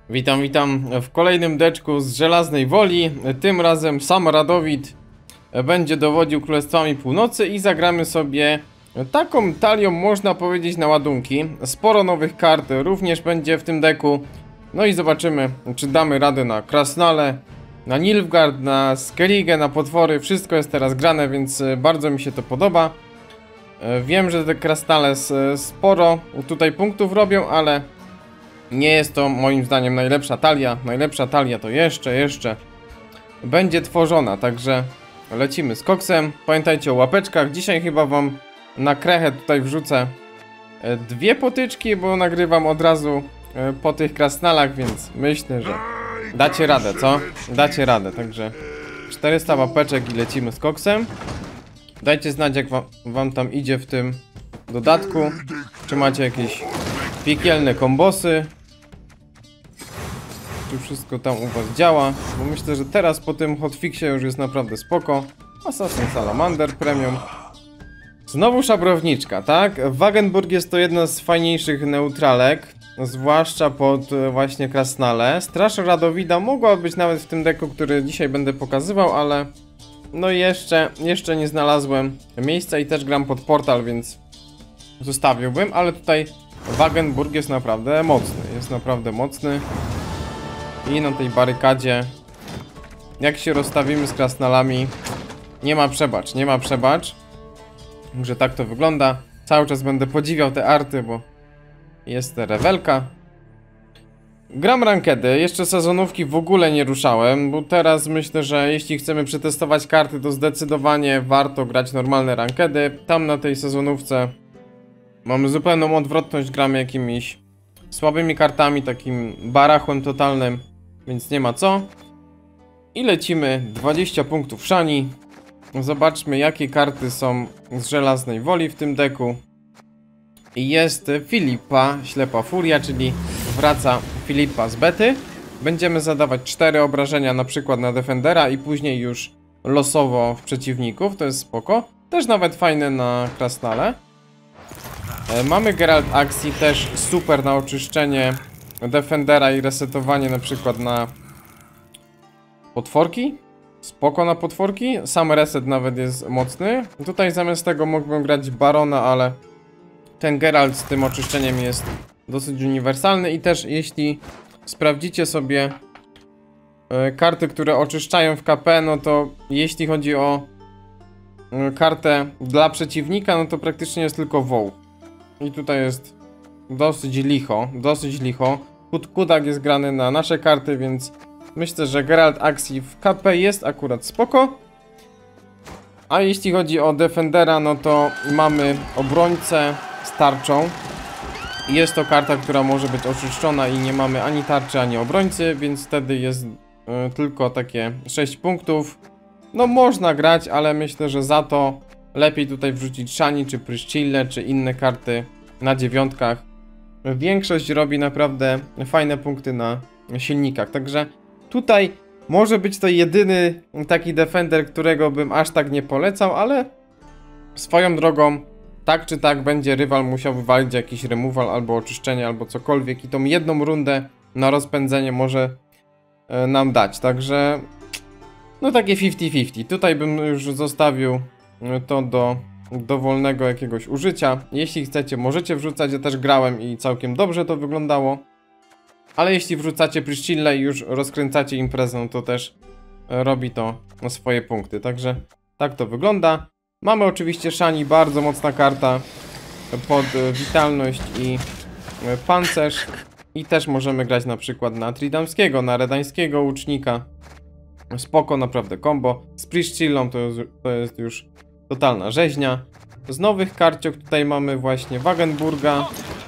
Witam w kolejnym deczku z Żelaznej Woli. Tym razem sam Radowid będzie dowodził Królestwami Północy i zagramy sobie taką talią, można powiedzieć, na ładunki. Sporo nowych kart również będzie w tym deku. No i zobaczymy, czy damy radę na Krasnale, na Nilfgaard, na Skellige, na potwory. Wszystko jest teraz grane, więc bardzo mi się to podoba. Wiem, że te Krasnale sporo tutaj punktów robią, ale nie jest to moim zdaniem najlepsza talia. Najlepsza talia to jeszcze będzie tworzona, także lecimy z koksem. Pamiętajcie o łapeczkach. Dzisiaj chyba wam na krechę tutaj wrzucę dwie potyczki, bo nagrywam od razu po tych krasnalach, więc myślę, że dacie radę, co? Dacie radę, także 400 łapeczek i lecimy z koksem. Dajcie znać, jak wam tam idzie w tym dodatku. Czy macie jakieś piekielne kombosy? Czy wszystko tam u was działa? Bo myślę, że teraz po tym hotfixie już jest naprawdę spoko. Assassin Salamander Premium. Znowu szabrowniczka, tak? Wagenburg jest to jedna z fajniejszych neutralek, zwłaszcza pod właśnie Krasnale. Straż Radowida mogła być nawet w tym deku, który dzisiaj będę pokazywał, ale no jeszcze nie znalazłem miejsca i też gram pod portal, więc zostawiłbym, ale tutaj Wagenburg jest naprawdę mocny. I na tej barykadzie, jak się rozstawimy z krasnalami, nie ma przebacz. Że tak to wygląda. Cały czas będę podziwiał te arty, bo jest rewelka. Gram rankedy, jeszcze sezonówki w ogóle nie ruszałem, bo teraz myślę, że jeśli chcemy przetestować karty, to zdecydowanie warto grać normalne rankedy. Tam na tej sezonówce mamy zupełną odwrotność, gramy jakimiś słabymi kartami, takim barachłem totalnym, więc nie ma co. I lecimy 20 punktów szani. Zobaczmy, jakie karty są z Żelaznej Woli w tym deku. I jest Filipa, Ślepa Furia, czyli wraca Filipa z bety. Będziemy zadawać 4 obrażenia na przykład na Defendera i później już losowo w przeciwników, to jest spoko. Też nawet fajne na Krasnale. Mamy Geralt Axii, też super na oczyszczenie Defendera i resetowanie na przykład na potworki. Spoko na potworki, sam reset nawet jest mocny. Tutaj zamiast tego mógłbym grać Barona, ale ten Geralt z tym oczyszczeniem jest dosyć uniwersalny. I też jeśli sprawdzicie sobie karty, które oczyszczają w KP, no to jeśli chodzi o kartę dla przeciwnika, no to praktycznie jest tylko WoW. I tutaj jest dosyć licho. Kudak jest grany na nasze karty, więc myślę, że Geralt Axii w KP jest akurat spoko. A jeśli chodzi o Defendera, no to mamy obrońcę z tarczą. Jest to karta, która może być oczyszczona i nie mamy ani tarczy, ani obrońcy, więc wtedy jest tylko takie 6 punktów. No można grać, ale myślę, że za to lepiej tutaj wrzucić Shani, czy Priscillę, czy inne karty na dziewiątkach. Większość robi naprawdę fajne punkty na silnikach, także tutaj może być to jedyny taki Defender, którego bym aż tak nie polecał, ale swoją drogą, tak czy tak będzie rywal musiał wywalić jakiś removal albo oczyszczenie, albo cokolwiek i tą jedną rundę na rozpędzenie może nam dać, także no takie 50-50. Tutaj bym już zostawił to do dowolnego jakiegoś użycia. Jeśli chcecie, możecie wrzucać, ja też grałem i całkiem dobrze to wyglądało. Ale jeśli wrzucacie Priscillę i już rozkręcacie imprezę, no to też robi to swoje punkty. Także tak to wygląda. Mamy oczywiście Shani, bardzo mocna karta pod witalność i pancerz. I też możemy grać na przykład na Tridamskiego, na Redańskiego łucznika. Spoko, naprawdę combo. Z Priscillą to jest już totalna rzeźnia. Z nowych karciok tutaj mamy właśnie Wagenburga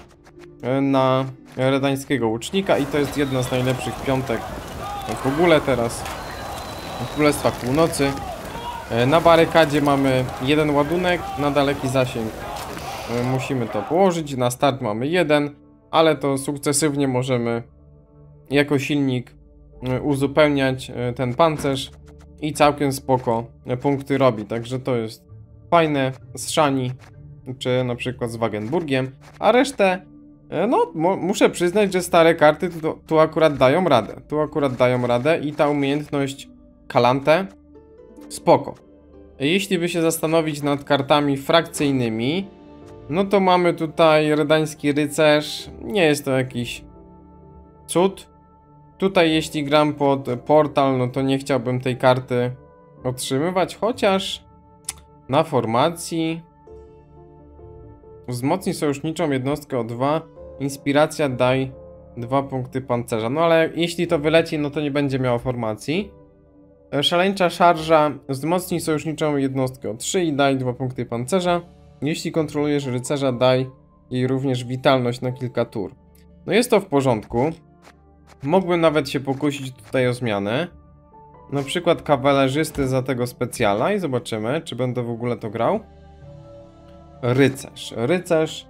na Redańskiego łucznika i to jest jedna z najlepszych piątek w ogóle teraz w Królestwach Północy. Na barykadzie mamy jeden ładunek na daleki zasięg. Musimy to położyć. Na start mamy jeden, ale to sukcesywnie możemy jako silnik uzupełniać ten pancerz i całkiem spoko punkty robi. Także to jest fajne z Shani czy na przykład z Wagenburgiem, a resztę No, muszę przyznać, że stare karty tu akurat dają radę. Tu akurat dają radę i ta umiejętność Kalante spoko. Jeśli by się zastanowić nad kartami frakcyjnymi, no to mamy tutaj Redański Rycerz. Nie jest to jakiś cud. Tutaj jeśli gram pod portal, no to nie chciałbym tej karty otrzymywać, chociaż na formacji wzmocnij sojuszniczą jednostkę o 2. Inspiracja daj 2 punkty pancerza. No ale jeśli to wyleci, no to nie będzie miało formacji. Szaleńcza szarża. Wzmocnij sojuszniczą jednostkę o 3 i daj 2 punkty pancerza. Jeśli kontrolujesz rycerza, daj jej również witalność na kilka tur. No jest to w porządku. Mógłbym nawet się pokusić tutaj o zmianę. Na przykład kawalerzysty za tego specjala i zobaczymy, czy będę w ogóle to grał. Rycerz. Rycerz.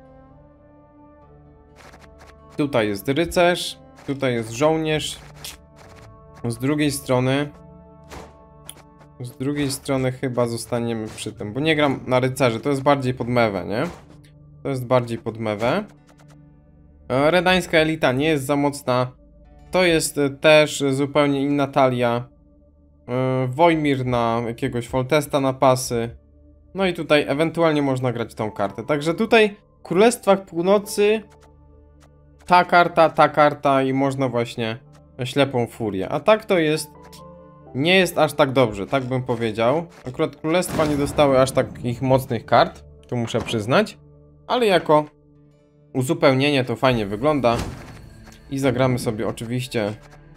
Tutaj jest rycerz. Tutaj jest żołnierz. Z drugiej strony chyba zostaniemy przy tym, bo nie gram na rycerzy, to jest bardziej pod mewę, nie? To jest bardziej pod mewę. Redańska elita nie jest za mocna. To jest też zupełnie inna talia. Wojmir na jakiegoś Foltesta na pasy. No i tutaj ewentualnie można grać tą kartę. Także tutaj w Królestwach Północy ta karta i można właśnie ślepą furię. A tak to jest... Nie jest aż tak dobrze, tak bym powiedział. Akurat Królestwa nie dostały aż takich mocnych kart, tu muszę przyznać. Ale jako uzupełnienie to fajnie wygląda. I zagramy sobie oczywiście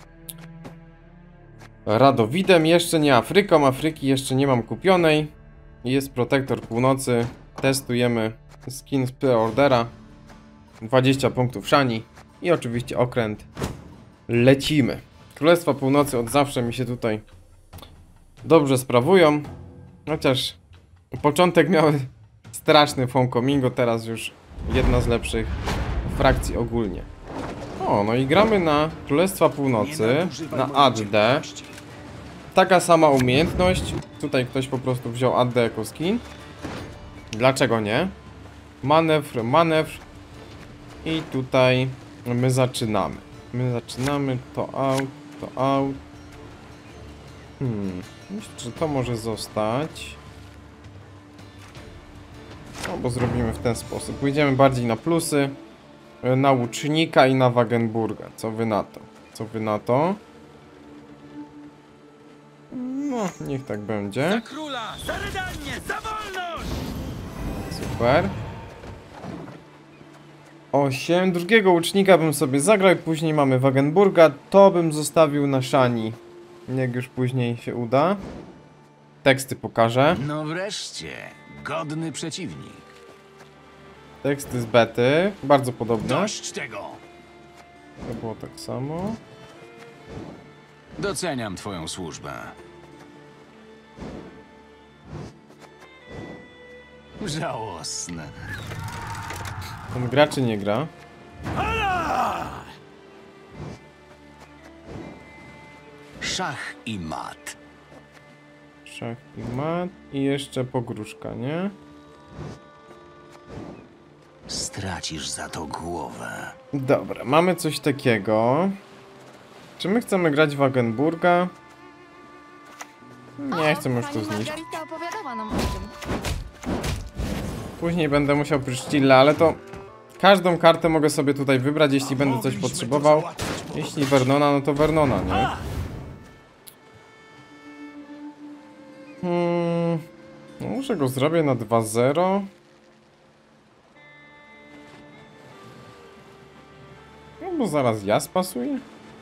Radowidem, jeszcze nie Afryką, Afryki jeszcze nie mam kupionej. Jest Protektor Północy, testujemy skin z preordera. 20 punktów szani i oczywiście okręt. Lecimy. Królestwa Północy od zawsze mi się tutaj dobrze sprawują. Chociaż początek miały straszny w Homecomingu, teraz już jedna z lepszych frakcji ogólnie. O, no i gramy na Królestwa Północy, na AD. Taka sama umiejętność. Tutaj ktoś po prostu wziął AD jako skin. Dlaczego nie? Manewr, manewr. I tutaj my zaczynamy. To out. Myślę, że to może zostać. No bo zrobimy w ten sposób. Pójdziemy bardziej na plusy. Na łucznika i na Wagenburga. Co wy na to? No, niech tak będzie. Za króla, za Redanię, za wolność! Super. 8. Drugiego łucznika bym sobie zagrał i później mamy Wagenburga. To bym zostawił na szani. Jak już później się uda. Teksty pokażę. No wreszcie, godny przeciwnik. Teksty z bety. Bardzo podobne. Dość tego! To było tak samo. Doceniam twoją służbę. Żałosne. On gra czy nie gra? Szach i mat. Szach i mat. I jeszcze pogróżka, nie? Stracisz za to głowę. Dobra, mamy coś takiego. Czy my chcemy grać Wagenburga? Nie, chcę już to zniszczyć. Margarita opowiadała nam o tym. Później będę musiał Pryszcilla, ale to... Każdą kartę mogę sobie tutaj wybrać, jeśli będę coś potrzebował. Jeśli Vernona, no to Vernona, nie? No może go zrobię na 2-0. No bo zaraz ja spasuję.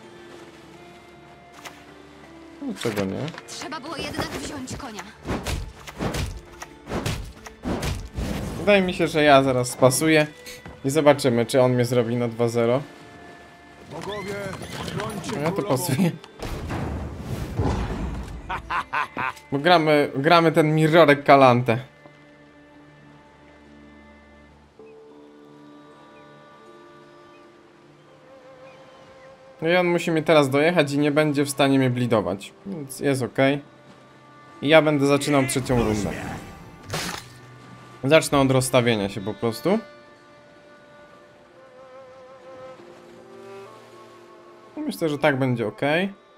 Dlaczego nie? Trzeba było jednak wziąć konia. Wydaje mi się, że ja zaraz spasuję. I zobaczymy, czy on mnie zrobi na 2-0. No ja to pasuję. Bo gramy ten Mirrorek Kalante. No i on musi mnie teraz dojechać i nie będzie w stanie mnie blidować. Więc jest ok. I ja będę zaczynał trzecią rundę. Zacznę od rozstawienia się po prostu. Myślę, że tak będzie ok.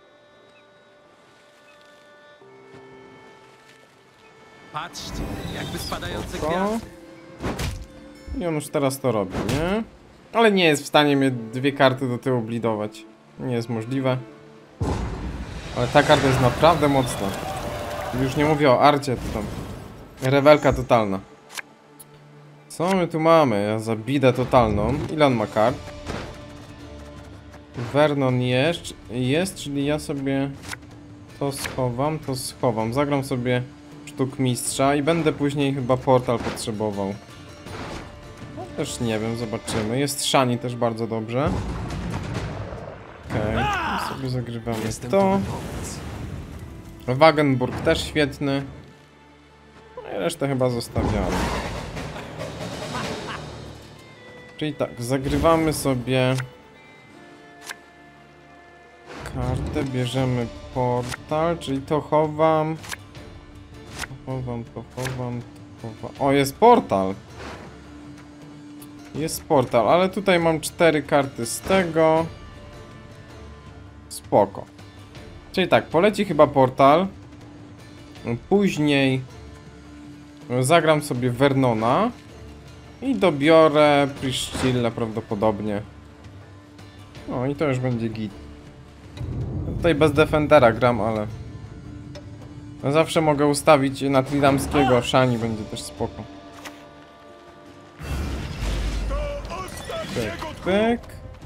Patrzcie, jakby spadające Spoko. gwiazdy. I on już teraz to robi, nie? Ale nie jest w stanie mnie 2 karty do tyłu blidować. Nie jest możliwe. Ale ta karta jest naprawdę mocna. Już nie mówię o arcie, to tam rewelka totalna. Co my tu mamy? Ja za bidę totalną. Ile on ma kart? Vernon jest, czyli ja sobie to schowam. Zagram sobie sztuk mistrza i będę później chyba portal potrzebował. No też nie wiem, zobaczymy. Jest Shani też bardzo dobrze. Okej, sobie zagrywamy to. Wagenburg też świetny. No i resztę chyba zostawiamy. Czyli tak, zagrywamy sobie kartę, bierzemy portal, czyli to chowam. To chowam. O, jest portal! Jest portal, ale tutaj mam 4 karty z tego. Spoko. Czyli tak, poleci chyba portal. Później zagram sobie Vernona. I dobiorę Priscilla prawdopodobnie. No i to już będzie git. Tutaj bez Defendera gram, ale zawsze mogę ustawić na Tridamskiego. Shani będzie też spoko. Pyk, pyk.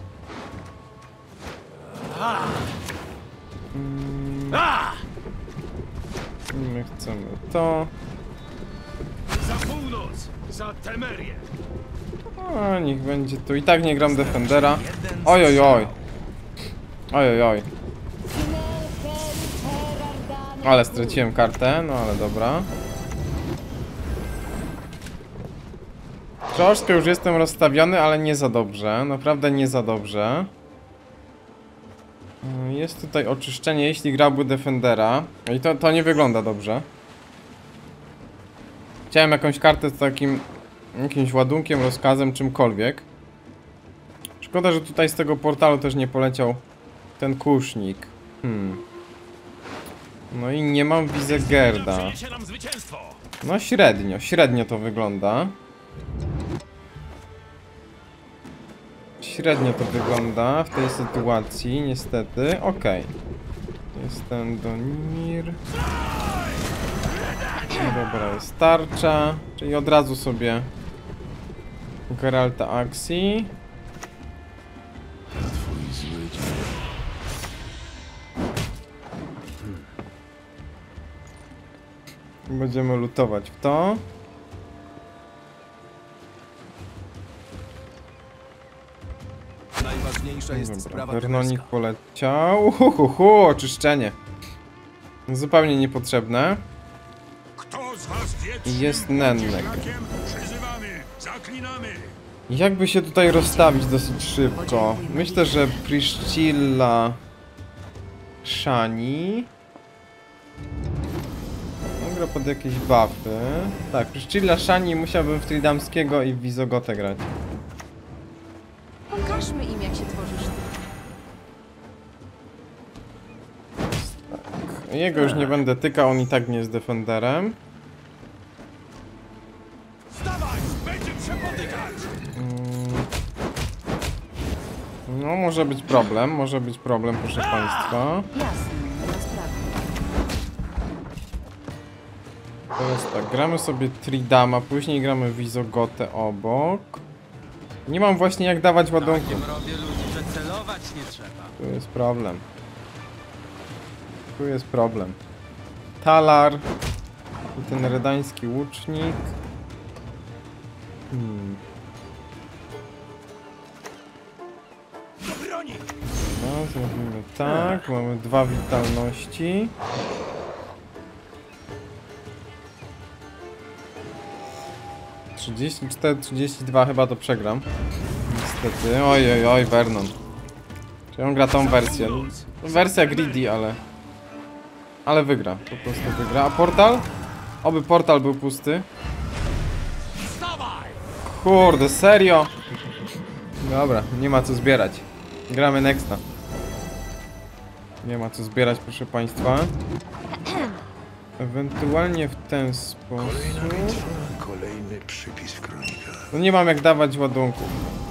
My chcemy to. Za północ! Za Temerię! A, niech będzie tu. I tak nie gram Defendera. Oj, oj, oj. Oj, oj, oj. Ale straciłem kartę, no ale dobra. Troszkę już jestem rozstawiony, ale nie za dobrze. Naprawdę nie za dobrze. Jest tutaj oczyszczenie, jeśli grałby Defendera. I to nie wygląda dobrze. Chciałem jakąś kartę z takim jakimś ładunkiem, rozkazem, czymkolwiek. Szkoda, że tutaj z tego portalu też nie poleciał ten kusznik. No i nie mam Wizegerda. Przyniesie nam zwycięstwo! No średnio to wygląda. Średnio to wygląda w tej sytuacji, niestety. Okej. Jest ten Donimir. No dobra, jest tarcza. Czyli od razu sobie Geralta akcji. Będziemy lutować w to. Najważniejsza jest Dobra, sprawa Vernonik królewska. poleciał. Oczyszczenie. Zupełnie niepotrzebne. Kto z was wie, I jest Nennek. Przyzywamy! Zaklinamy! Jakby się tutaj rozstawić dosyć szybko? Myślę, że Priscilla, Shani. Gra pod jakieś buffy. Tak, Priscilla, Shani, musiałbym w Tridamskiego i w Wizogotę grać. Pokażmy im, jak się tworzy sztuk. Tak. Jego już nie będę tykał, on i tak nie jest Defenderem. Stawaj! Będziemy się potykać! No, może być problem, proszę państwa. Jasne, nie ma sprawy. Teraz tak, gramy sobie Tridama, później gramy Wizogotę obok. Nie mam właśnie jak dawać ładunku. Takim robię ludzi, że celować nie trzeba. Tu jest problem. Tu jest problem. Talar. I ten redański łucznik. Do broni! No, zrobimy tak. Mamy 2 witalności. ...34, 32 chyba to przegram. Niestety. Oj, oj, oj, Vernon. Czy on gra tą wersję? Wersja greedy, ale... Ale wygra. Po prostu wygra. A portal? Oby portal był pusty. Kurde, serio? Dobra, nie ma co zbierać. Gramy nexta. Nie ma co zbierać, proszę państwa. Ewentualnie w ten sposób. Kolejny przypis w kronikach. No nie mam jak dawać ładunków.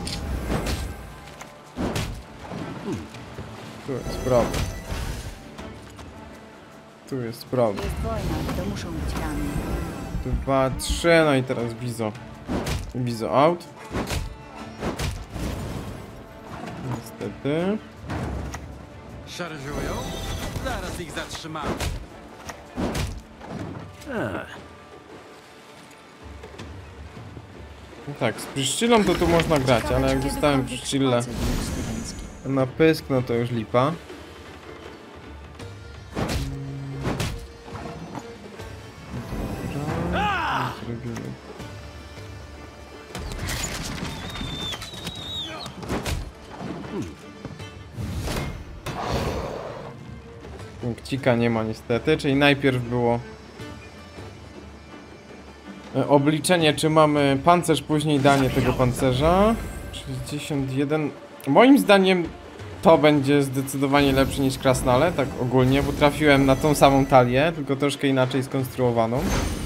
Tu jest problem. Tu jest problem. Jest wojna, to muszą być rany. 2, 3, no i teraz Bizo. Bizo out. Niestety. Szarżują? Zaraz ich zatrzymamy. No tak, z Pryszczylą to tu można grać, ale jak dostałem Pryszczylę na pysk, no to już lipa. Dobra, zrobimy. Punkcika nie ma niestety, czyli najpierw było obliczenie, czy mamy pancerz, później danie tego pancerza. 61. Moim zdaniem to będzie zdecydowanie lepsze niż krasnale, tak ogólnie, bo trafiłem na tą samą talię, tylko troszkę inaczej skonstruowaną.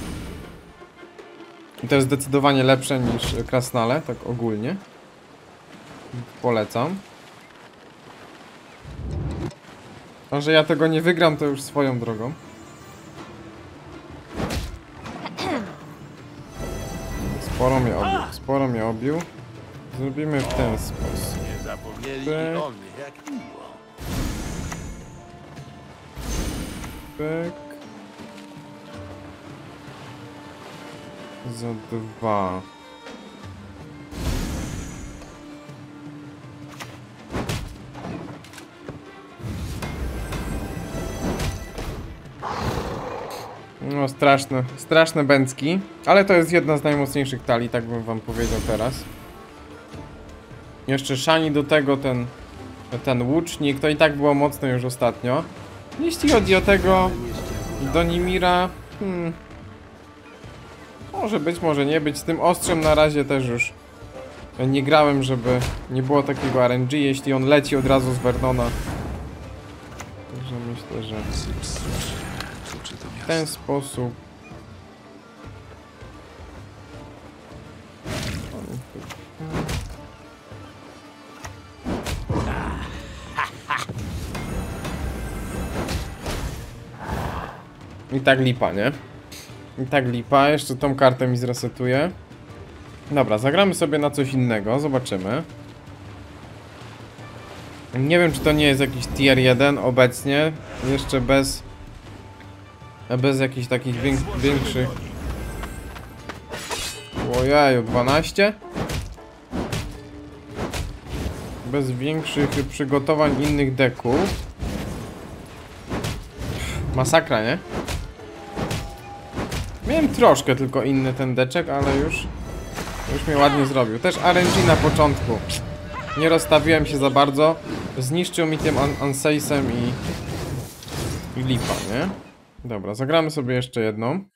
I to jest zdecydowanie lepsze niż krasnale, tak ogólnie. Polecam. A że ja tego nie wygram, to już swoją drogą. Sporo mnie obił. Zrobimy w ten sposób. Nie zapomnieli Pyk. o mnie, jak miło. Pyk. Za 2. No straszne bęcki, ale to jest jedna z najmocniejszych talii, tak bym wam powiedział teraz. Jeszcze Shani do tego, ten łucznik, to i tak było mocne już ostatnio. Jeśli chodzi o tego Donimira, może być, może nie być. Z tym ostrzem na razie też już nie grałem, żeby nie było takiego RNG, jeśli on leci od razu z Vernona. Także myślę, że w ten sposób. I tak lipa, nie? I tak lipa, jeszcze tą kartę mi zresetuje. Dobra, zagramy sobie na coś innego, zobaczymy. Nie wiem, czy to nie jest jakiś tier 1 obecnie, jeszcze bez jakichś takich większych. Ojeju, 12? Bez większych przygotowań innych deków. Masakra, nie? Miałem troszkę tylko inny ten deczek, ale już mnie ładnie zrobił. Też RNG na początku. Nie rozstawiłem się za bardzo. Zniszczył mi tym Anseisem i lipa, nie? Dobra, zagramy sobie jeszcze jedną.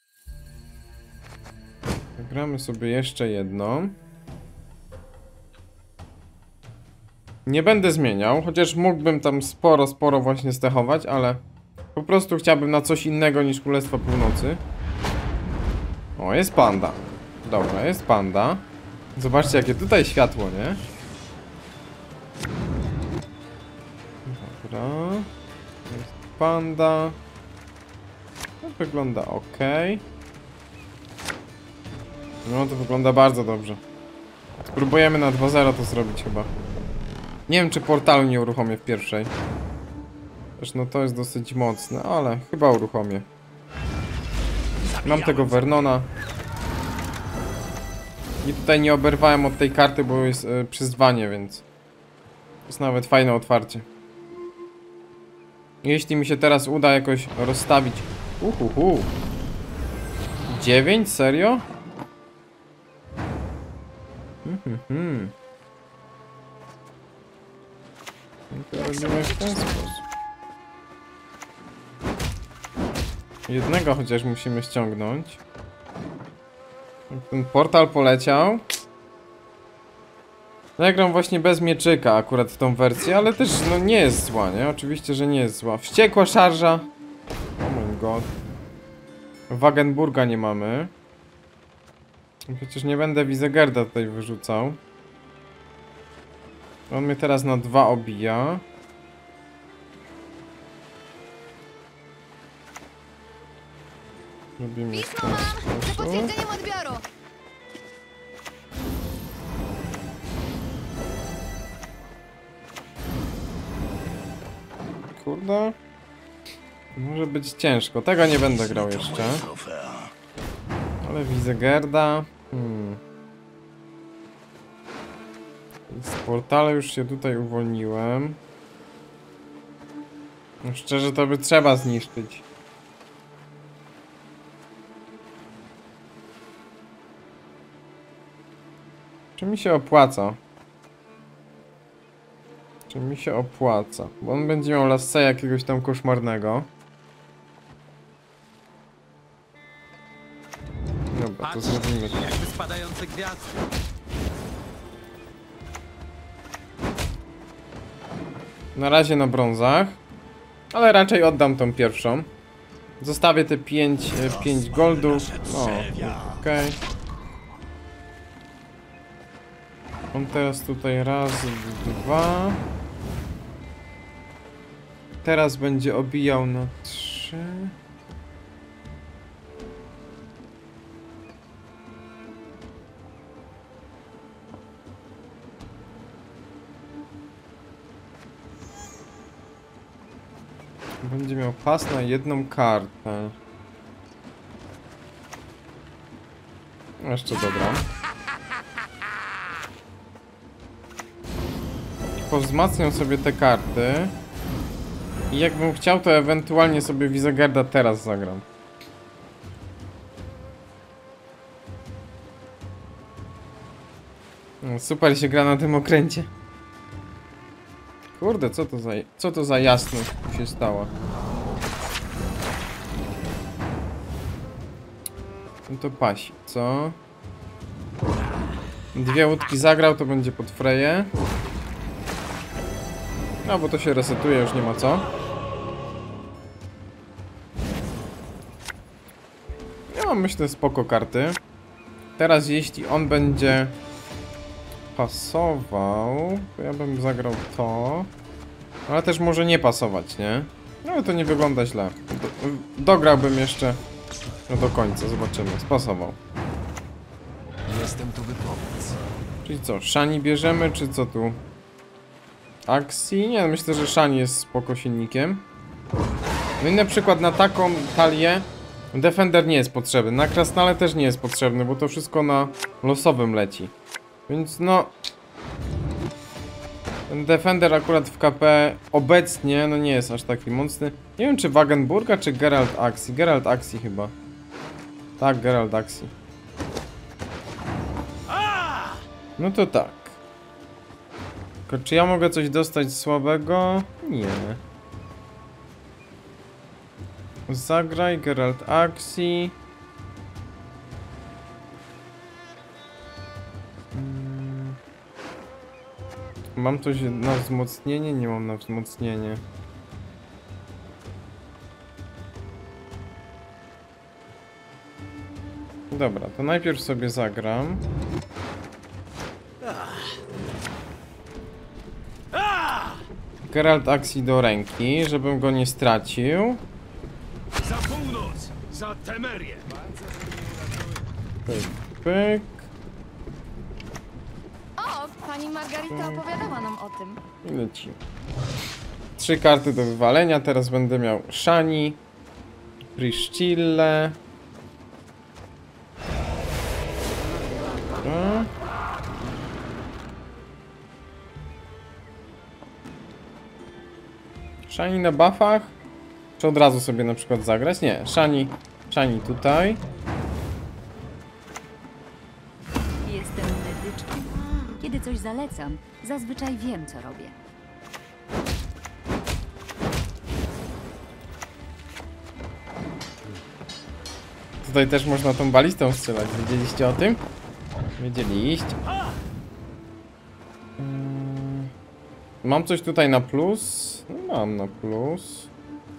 Nie będę zmieniał, chociaż mógłbym tam sporo właśnie stechować, ale po prostu chciałbym na coś innego niż Królestwo Północy. O, jest panda. Dobra, jest panda. Zobaczcie, jakie tutaj światło, nie? Dobra. Jest panda. To wygląda ok. No, to wygląda bardzo dobrze. Spróbujemy na 2-0 to zrobić chyba. Nie wiem, czy portalu nie uruchomię w pierwszej. Też no to jest dosyć mocne, ale chyba uruchomię. Mam tego Vernona. I tutaj nie oberwałem od tej karty, bo jest przyzwanie, więc to jest nawet fajne otwarcie. Jeśli mi się teraz uda jakoś rozstawić. 9? Serio? No to robimy w ten sposób. Jednego chociaż musimy ściągnąć. Ten portal poleciał. No ja gram właśnie bez mieczyka akurat w tą wersję, ale też no nie jest zła, nie? Oczywiście, że nie jest zła. Wściekła szarża. Oh my god. Wagenburga nie mamy. Przecież nie będę Wizegerda tutaj wyrzucał. On mnie teraz na 2 obija. Robimy w Pismo ten mam! Z sposób. potwierdzeniem odbioru! Kurde. Może być ciężko. Tego nie będę grał jeszcze. Trofea. Ale Wizegerda. Z portale już się tutaj uwolniłem. No szczerze to by trzeba zniszczyć. Czy mi się opłaca? Czy mi się opłaca? Bo on będzie miał lasse'a jakiegoś tam koszmarnego. Dobra, to Patrz, zrobimy tak. jakby spadające gwiazdy. Na razie na brązach. Ale raczej oddam tą pierwszą. Zostawię te 5 goldów. No, okej. On teraz tutaj raz, 2. Teraz będzie obijał na 3. Będzie miał pas na 1 kartę. Jeszcze dobra. Powzmacniam sobie te karty. I jakbym chciał, to ewentualnie sobie Wizegerda teraz zagram. No, super się gra na tym okręcie. Kurde, co to za jasność się stała? No to pasi, co? 2 łódki zagrał, to będzie pod freję. No bo to się resetuje, już nie ma co. Ja mam, myślę, spoko karty. Teraz jeśli on będzie pasował, to ja bym zagrał to. Ale też może nie pasować, nie? No ale to nie wygląda źle. Dograłbym jeszcze do końca, zobaczymy. Spasował. Jestem tu, by pomóc. Czyli co, Shani bierzemy, czy co tu? Akcji? Nie, myślę, że Shani jest spoko silnikiem. No i na przykład na taką talię Defender nie jest potrzebny. Na Krasnale też nie jest potrzebny, bo to wszystko na losowym leci. Więc no... Ten Defender akurat w KP obecnie no nie jest aż taki mocny. Nie wiem, czy Wagenburga, czy Geralt Axii. Geralt Axii chyba. Tak, Geralt Axii. No to tak. Tylko czy ja mogę coś dostać słabego? Nie. Zagraj Geralt Axii. Mam coś na wzmocnienie? Nie mam na wzmocnienie. Dobra, to najpierw sobie zagram. Geralt Axii do ręki, żebym go nie stracił. Za północ! Za Temerię! Pyk, pyk. O, pani Margarita opowiadała nam o tym. I lecimy. 3 karty do wywalenia, teraz będę miał Shani, Priscille. Dobra. Shani na buffach? Czy od razu sobie na przykład zagrać? Nie, Shani tutaj. Jestem medyczką. Kiedy coś zalecam, zazwyczaj wiem, co robię. Tutaj też można tą balistą strzelać. Wiedzieliście o tym? Wiedzieliście. Mam coś tutaj na plus? No, mam na plus.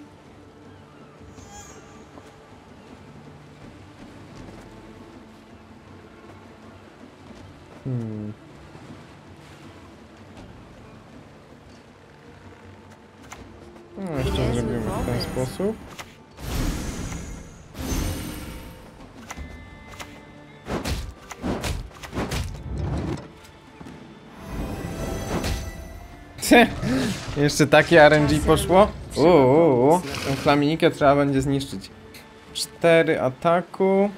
No, jeszcze zrobimy w ten sposób. Jeszcze takie RNG poszło? Tę flaminikę trzeba będzie zniszczyć. 4 ataku.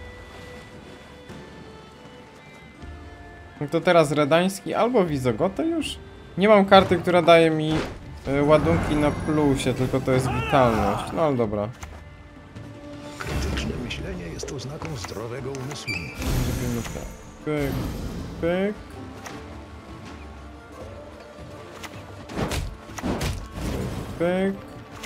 No to teraz Redański albo Wizogotę już? Nie mam karty, która daje mi ładunki na plusie, tylko to jest witalność. No ale dobra. Krytyczne myślenie jest oznaką zdrowego umysłu. Zrobimy tak. Pyk, pyk. Pyk.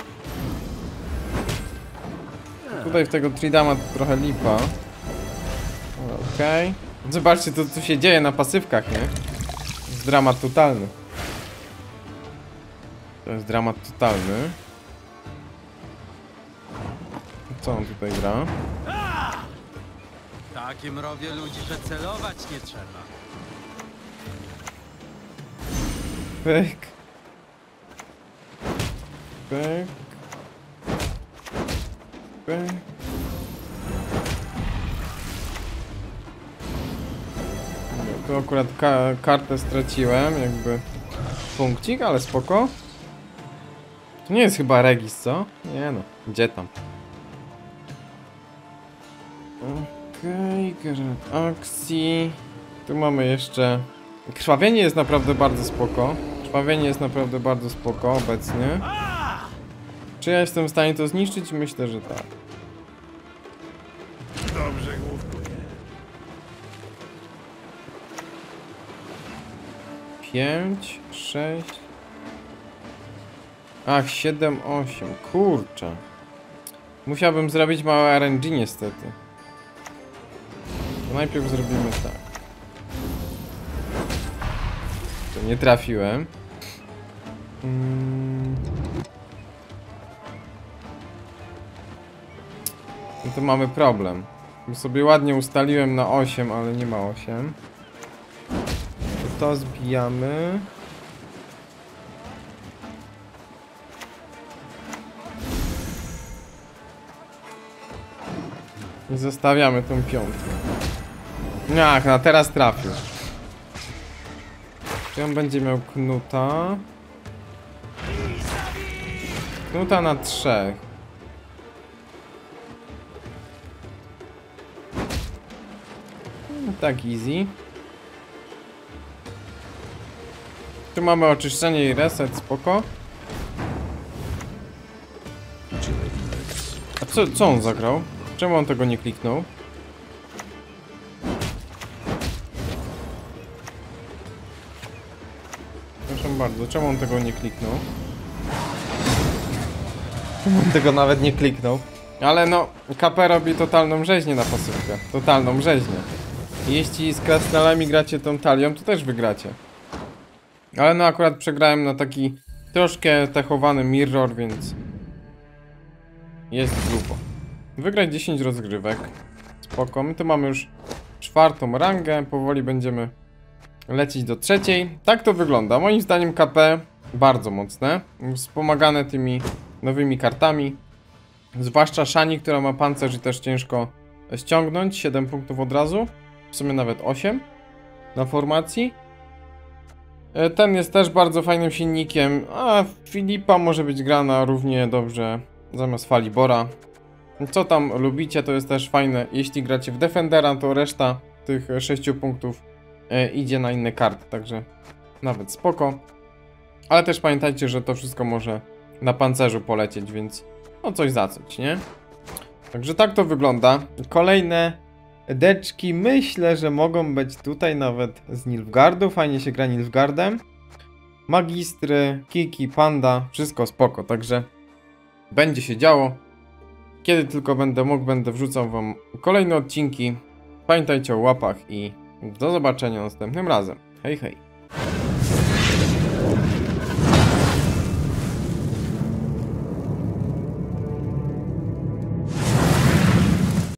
Tutaj w tego Tridama to trochę lipa. Okej. Zobaczcie to, co się dzieje na pasywkach, nie? To jest dramat totalny. To jest dramat totalny. Co on tutaj gra? Takie mrowie ludzi, że celować nie trzeba. Pyk. Pyk. Pyk. Tu akurat kartę straciłem, jakby punkcik, ale spoko. To nie jest chyba Regis, co? Nie no, gdzie tam? Okej, Geralt akcji. Tu mamy jeszcze... Krwawienie jest naprawdę bardzo spoko. Krwawienie jest naprawdę bardzo spoko obecnie. Czy ja jestem w stanie to zniszczyć? Myślę, że tak. Dobrze główkuje. 5, 6. Ach, 7, 8. Kurczę. Musiałbym zrobić małe RNG niestety. Najpierw zrobimy tak. To nie trafiłem. No to mamy problem. Bo sobie ładnie ustaliłem na 8, ale nie ma 8. To zbijamy. I zostawiamy tą piątkę. Ach, no teraz trafił. Czy on będzie miał knuta? Knuta na 3. No, tak easy. Tu mamy oczyszczenie i reset, spoko. A co on zagrał? Czemu on tego nie kliknął? Proszę bardzo, czemu on tego nie kliknął? Czemu on tego nawet nie kliknął? Ale no, KP robi totalną rzeźnię na pasywkę. Totalną rzeźnię. Jeśli z krasnalami gracie tą talią, to też wygracie. Ale no akurat przegrałem na taki troszkę techowany mirror, więc jest grubo. Wygrać 10 rozgrywek. Spoko, my tu mamy już 4. rangę, powoli będziemy lecieć do 3. Tak to wygląda. Moim zdaniem KP bardzo mocne, wspomagane tymi nowymi kartami. Zwłaszcza Shani, która ma pancerz i też ciężko ściągnąć. 7 punktów od razu, w sumie nawet 8 na formacji. Ten jest też bardzo fajnym silnikiem, a Filipa może być grana równie dobrze zamiast Falibora. Co tam lubicie, to jest też fajne. Jeśli gracie w Defendera, to reszta tych 6 punktów idzie na inne karty, także nawet spoko. Ale też pamiętajcie, że to wszystko może na pancerzu polecieć, więc no coś za coś, nie? Także tak to wygląda. Kolejne deczki myślę, że mogą być tutaj nawet z Nilfgaardu. Fajnie się gra Nilfgaardem. Magistry, Kiki, Panda, wszystko spoko, także będzie się działo. Kiedy tylko będę mógł, będę wrzucał wam kolejne odcinki. Pamiętajcie o łapach i do zobaczenia następnym razem. Hej, hej.